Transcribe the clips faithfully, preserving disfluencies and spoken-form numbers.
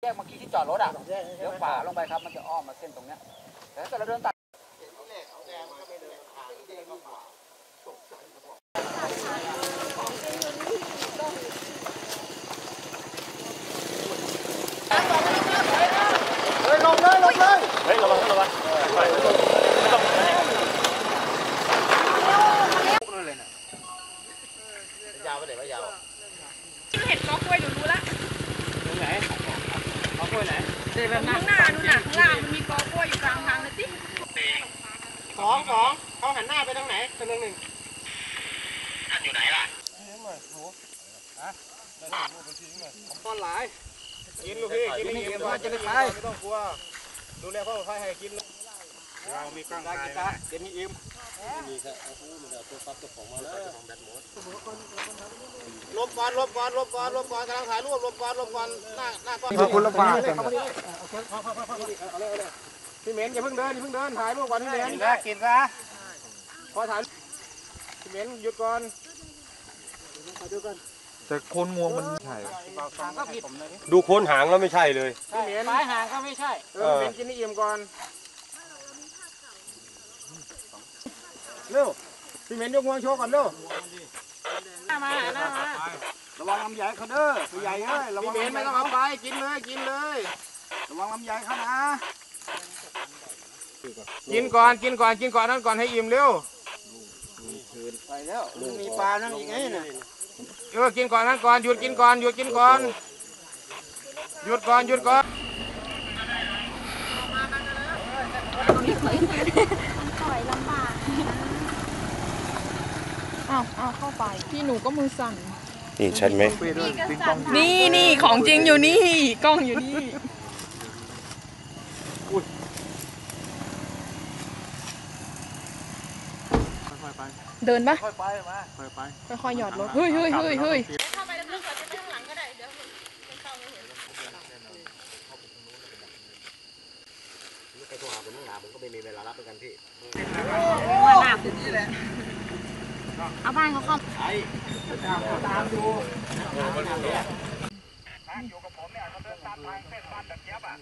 กเมื่อกี้ที่จอดรถอ่ะเลี้ยวขวาลงไปครับมันจะอ้อมมาเส้นตรงเนี้ยแต่ถ้าเกิดเราเดินตัดเฮ้ยลงเลยลงเลยเฮ้ยระวังระวังไม่ต้องเลยนะยาวไปไหนวะยาวเห็นกอกล้วยหนูรู้ละตรงไหนกอกล้วยไหนเดินแบบข้างหน้านู่นน่ะข้างล่างมันมีกอกล้วยอยู่กลางทางเลยสิสองสองเขาหันหน้าไปทางไหนตัวหนึ่งหนึ่งท่านอยู่ไหนล่ะต้อนหลายกินลูกพี่กินไม่กินจะไม่ใช่ไม่ต้องกลัวดูแลพ่อพ่อให้กินเรามีกล้องถ่ายเดี๋ยวมีอิ่มมีแค่อู้มีแต่ตัวซับตัวของมาแล้วของแบตหมดลบก่อนลบก่อนลบก่อนลบก่อนกำลังถ่ายรูปลบก่อนลบก่อนหน้าหน้าก้อนขอบคุณละฟ้าพี่เหม็นอย่าเพิ่งเดินอย่าเพิ่งเดินถ่ายรูปก่อนพี่เหม็นกินซะกินซะพอถ่ายพี่เหม็นหยุดก่อนแต่โคนงวงมันใช่ดูโคนหางแล้วไม่ใช่เลยพี่เหม็นปลายหางก็ไม่ใช่เออพี่เหม็นกินนี่อิ่มก่อนเร็วพี่เหม็นยกงวงโชว์ก่อนเร็วหน้ามาหน้ามาระวังลำใหญ่เขาเด้อตัวใหญ่เอ้ยระวังพี่เหม็นไม่ต้องเอาไปกินเลยกินเลยระวังลำใหญ่เขานะกินก่อนกินก่อนกินก่อนนั่นก่อนให้อิ่มเร็วไปแล้วมีปลานั่นอีกไงเนี่ยเออกินก่อนนั่นก่อนหยุดกินก่อนหยุดกินก่อนหยุดก่อนหยุดก่อนต่อยลำบากอ้าวอ้าวเข้าไปพี่หนูก็มือสั่นนี่ชัดไหมนี่นี่ของจริงอยู่นี่กล้องอยู่นี่เดินปะค่อยไปมาค่อยไปค่อยๆหยอดรถเฮ้ยเฮ้ยเฮ้ยเฮ้ยเข้าไปลึกๆก่อนจะไปข้างหลังก็ได้เดี๋ยวไม่เข้าไม่เห็นไปโทรหาผมมึงหาผมก็ไม่มีเวลารับเหมือนกันพี่ว่าหนักนี่แหละเอาบ้านเขาเข้าไอ้ตามตามดูอยู่กับผมเนี่ยเขาเดินตามทางเส้นบ้านแบบเจี๊ยบอ่ะ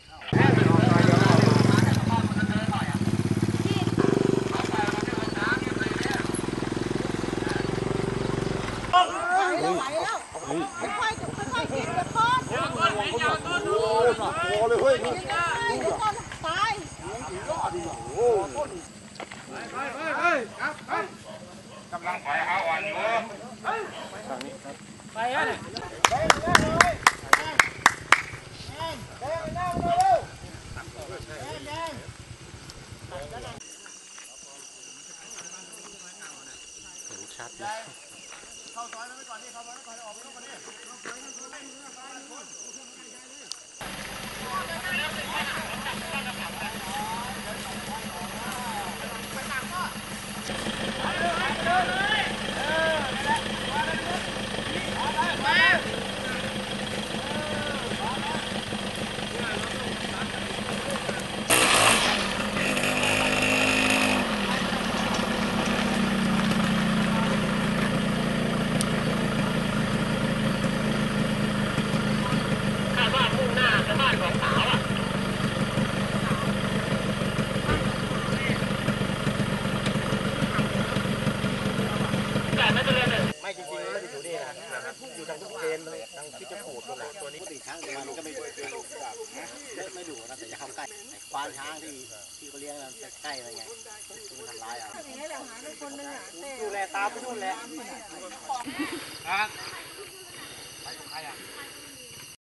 ค่อยๆค่อยๆกินแบบพ่อเดี๋ยวก่อนเดี๋ยวก่อนดูโอ้เลยเฮ้ยเดี๋ยวก่อนตายไปไปไปครับครับกำลังปล่อยเอาอ่อนอยู่ไปอ่ะเนี่ยไปเลยแดงแดงเร็วแดงแดงเห็นชัดเลยเข้าซอยแล้วไปก่อนนี่เข้าซอยแล้วก่อนออกไปก่อนนี่ไม่จริงๆแล้วอยู่นี่นะอยู่ทางทุกเกณฑ์เลยทางที่จะขูดตัวละตัวนี้ติดช้างมันก็ไม่ไม่ดุนะแต่จะเข้าใกล้ควานช้างที่ที่เขาเลี้ยงใกล้อะไรไงมันทำร้ายเอาดูแลตาไปนู่นแหละครับไปกับใครอ่ะ